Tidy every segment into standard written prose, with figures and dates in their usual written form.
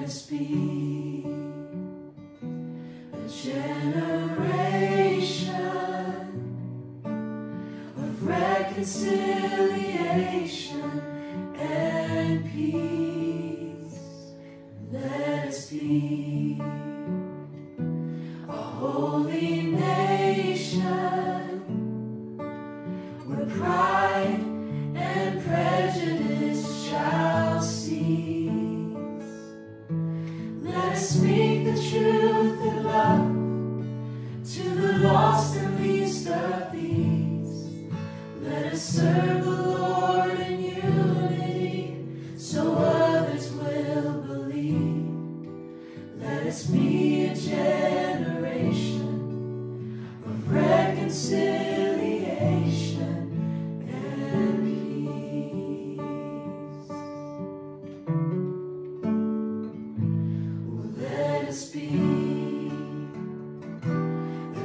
us be a generation of reconciliation and peace. Let us be a holy nation where pride and prejudice shall cease. Let us speak the truth in love to the lost and least of these. Let us serve the Lord in unity so others will believe. Let us be a generation of reconciliation and peace. Oh, let us be a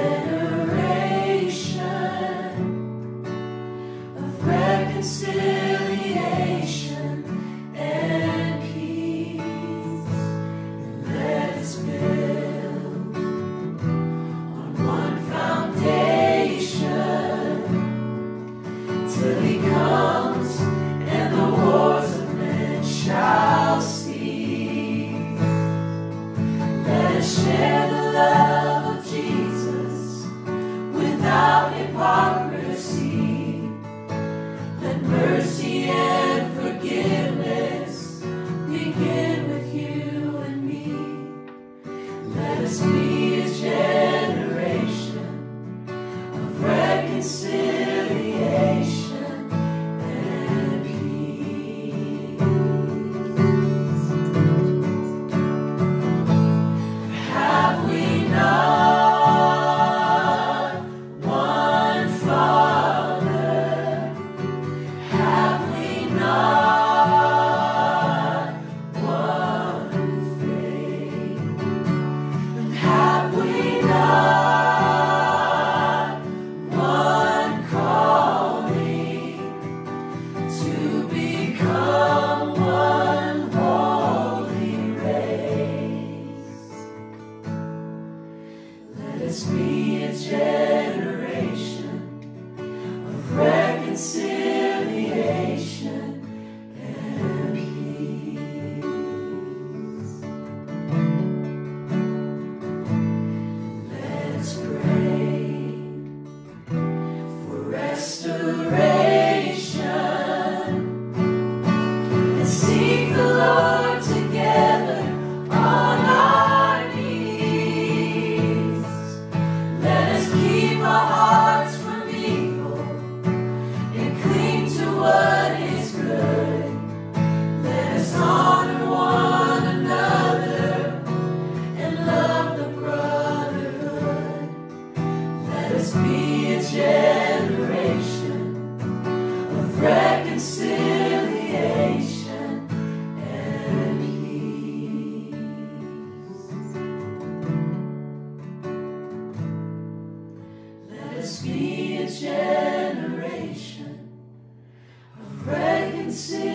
generation of reconciliation and peace. Let us build on one foundation till He comes and the wars of men shall cease. Let us share the love of Jesus without hypocrisy. Let mercy and forgiveness begin with you and me. Let us be a generation of reconciliation and peace. Have we not one Father? Have we not one faith? Have we not one calling to become one holy race? Let us be a generation of reconciliation and peace. Let us pray for restoration and seek the Lord together on our knees. Let us keep our hearts from evil and cling to what is good. Let us honor one another and love the brotherhood. Let us be a generation of reconciliation and peace. Let us be a generation of reconciliation